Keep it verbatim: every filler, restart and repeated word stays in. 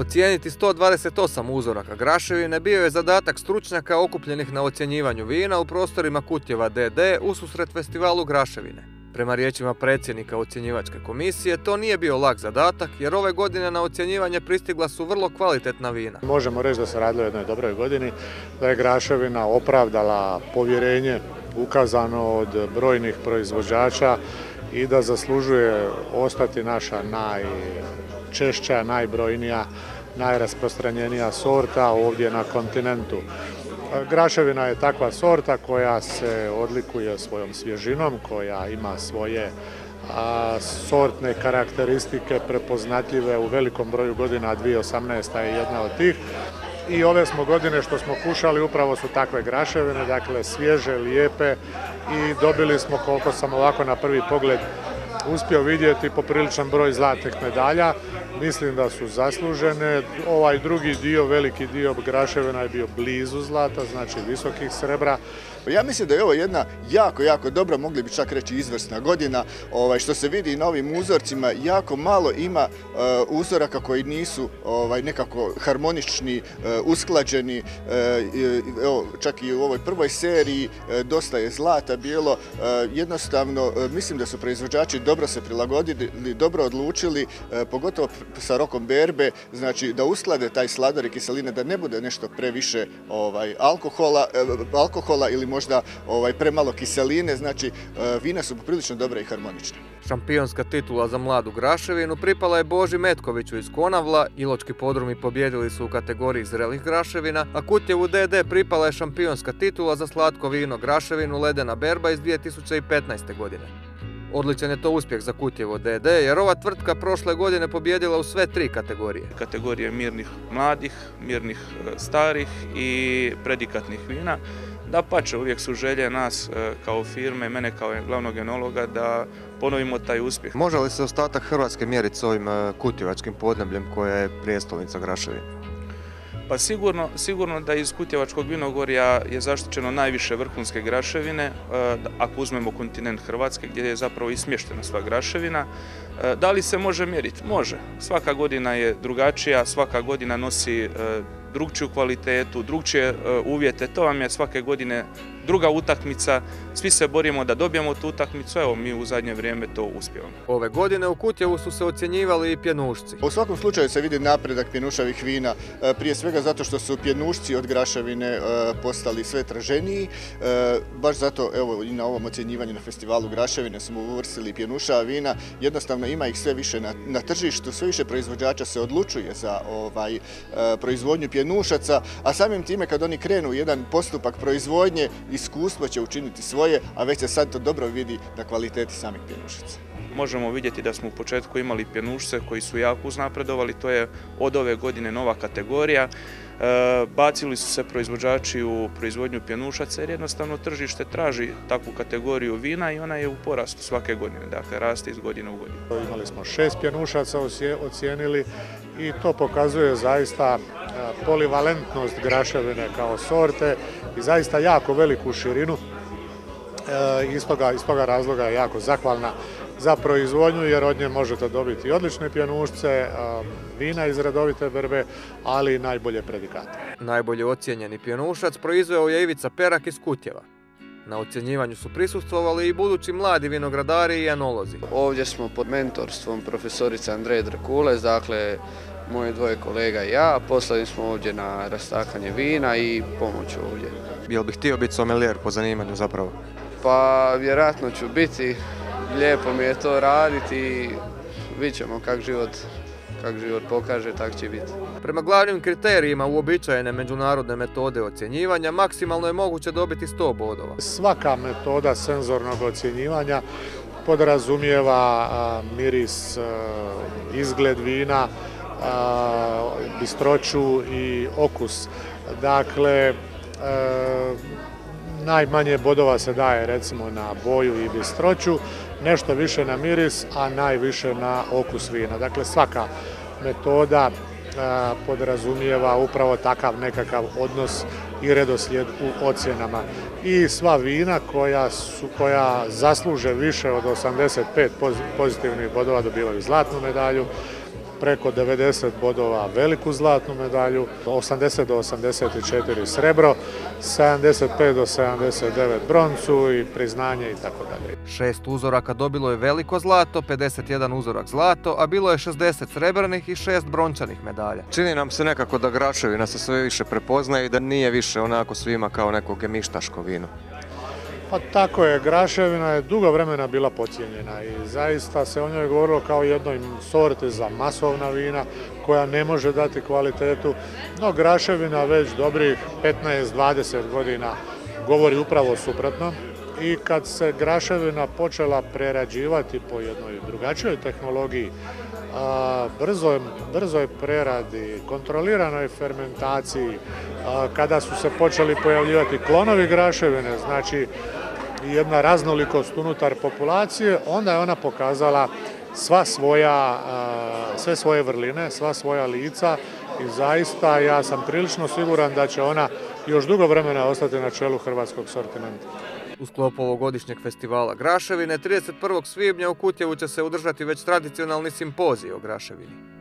Ocijeniti sto dvadeset osam uzoraka graševine bio je zadatak stručnjaka okupljenih na ocjenjivanju vina u prostorima Kutjeva d d ususret festivalu graševine. Prema riječima predsjednika ocjenjivačke komisije, to nije bio lak zadatak jer ove godine na ocjenjivanje pristigla su vrlo kvalitetna vina. Možemo reći da se radilo o jednoj dobroj godini, da je graševina opravdala povjerenje ukazano od brojnih proizvođača i da zaslužuje ostati naša najčešća, najbrojnija, najrasprostranjenija sorta ovdje na kontinentu. Graševina je takva sorta koja se odlikuje svojom svježinom, koja ima svoje a, sortne karakteristike prepoznatljive u velikom broju godina, dvije tisuće osamnaesta je jedna od tih. I ove smo godine što smo kušali upravo su takve graševine, dakle svježe, lijepe i dobili smo, koliko sam ovako na prvi pogled uspio vidjeti, popriličan broj zlatnih medalja. Mislim da su zaslužene. Ovaj drugi dio, veliki dio graševina je bio blizu zlata, znači visokih srebra. Ja mislim da je ovo jedna jako, jako dobra, mogli bi čak reći izvrsna godina. Ovaj, što se vidi na ovim uzorcima, jako malo ima uh, uzoraka koji nisu ovaj, nekako harmonični, uh, usklađeni. Uh, evo, čak i u ovoj prvoj seriji uh, dosta je zlata bilo. Uh, jednostavno, uh, mislim da su proizvođači dobro se prilagodili, dobro odlučili, uh, pogotovo sa rokom berbe, znači da usklade taj slador i kiseline, da ne bude nešto previše ovaj, alkohola, uh, alkohola ili možda ovaj, premalo kiseline, znači vina su poprilično dobra i harmonična. Šampionska titula za mladu graševinu pripala je Boži Metkoviću iz Konavla, Iločki podrumi pobijedili su u kategoriji zrelih graševina, a Kutjevu d d pripala je šampionska titula za slatko vino graševinu Ledena berba iz dvije tisuće petnaeste. godine. Odličan je to uspjeh za Kutjevo d d jer ova tvrtka prošle godine pobijedila u sve tri kategorije. Kategorije mirnih mladih, mirnih starih i predikatnih vina. Dapače, uvijek su želje nas kao firme, mene kao glavnog enologa da ponovimo taj uspjeh. Može li se ostatak Hrvatske mjeriti s ovim kutjevačkim podnebljem koje je prijestolnica graševine? Pa sigurno, sigurno da iz Kutjevačkog vinogorja je zaštićeno najviše vrhunske graševine, ako uzmemo kontinent Hrvatske gdje je zapravo i smještena sva graševina. Da li se može mjeriti? Može. Svaka godina je drugačija, svaka godina nosi drugčiju kvalitetu, drugčije uvjete, to vam je svake godine druga utakmica, svi se borimo da dobijemo tu utakmicu, evo mi u zadnje vrijeme to uspijemo. Ove godine u Kutjevu su se ocjenjivali i pjenušci. U svakom slučaju se vidi napredak pjenušavih vina, prije svega zato što su pjenušci od graševine postali sve traženiji, baš zato evo i na ovom ocjenjivanju na festivalu graševine smo uvrstili pjenušava vina, jednostavno ima ih sve više na, na tržištu, sve više proizvođača se odlučuje za ovaj, proizvodnju pjenušaca, a samim time kad oni krenu u jedan postupak proizvodnje, iskustvo će učiniti svoje, a već se sad to dobro vidi na kvaliteti samih pjenušaca. Možemo vidjeti da smo u početku imali pjenušce koji su jako uznapredovali, to je od ove godine nova kategorija. E, bacili su se proizvođači u proizvodnju pjenušaca jer jednostavno tržište traži takvu kategoriju vina i ona je u porastu svake godine, dakle raste iz godine u godinu. Imali smo šest pjenušaca ocijenili i to pokazuje zaista polivalentnost graševine kao sorte i zaista jako veliku širinu. E, iz toga, iz toga razloga je jako zahvalna za proizvodnju jer od nje možete dobiti odlične pjenušce, vina iz redovite berbe, ali i najbolje predikate. Najbolje ocijenjeni pjenušac proizveo je Ivica Perak iz Kutjeva. Na ocjenjivanju su prisustvovali i budući mladi vinogradari i enolozi. Ovdje smo pod mentorstvom profesorice Andreje Drkules, dakle moje dvoje kolega i ja, poslali smo ovdje na rastakanje vina i pomoć ovdje. Jel bih htio biti somelijer po zanimanju zapravo? Pa vjerojatno ću biti, lijepo mi je to raditi i vidjet ćemo kak život, kak život pokaže, tak će biti. Prema glavnim kriterijima uobičajene međunarodne metode ocjenjivanja maksimalno je moguće dobiti sto bodova. Svaka metoda senzornog ocjenjivanja podrazumijeva a, miris, a, izgled vina, a, bistroću i okus. Dakle, e, najmanje bodova se daje recimo na boju i bistroću, nešto više na miris, a najviše na okus vina. Dakle, svaka metoda a, podrazumijeva upravo takav nekakav odnos i redoslijed u ocjenama. I sva vina koja, su, koja zasluže više od osamdeset pet pozitivnih bodova dobivaju zlatnu medalju, preko devedeset bodova veliku zlatnu medalju, osamdeset do osamdeset četiri srebro, sedamdeset pet do sedamdeset devet broncu i priznanje i tako dalje. Šest uzoraka dobilo je veliko zlato, pedeset jedan uzorak zlato, a bilo je šezdeset srebrnih i šest brončanih medalja. Čini nam se nekako da Graševina se sve više prepoznaje i da nije više onako svima kao neko gemištaško vino. Pa tako je, Graševina je dugo vremena bila podcijenjena i zaista se o njoj govorilo kao jednoj sorti za masovna vina koja ne može dati kvalitetu, no Graševina već dobrih petnaest do dvadeset godina govori upravo suprotno i kad se Graševina počela prerađivati po jednoj drugačijoj tehnologiji, a, brzoj, brzoj preradi, kontroliranoj fermentaciji, a, kada su se počeli pojavljivati klonovi Graševine, znači jedna raznolikost unutar populacije, onda je ona pokazala sva svoja, sve svoje vrline, sva svoja lica i zaista ja sam prilično siguran da će ona još dugo vremena ostati na čelu hrvatskog sortimenta. U sklopu ovogodišnjeg festivala Graševine trideset prvog svibnja u Kutjevu će se održati već tradicionalni simpozij o Graševini.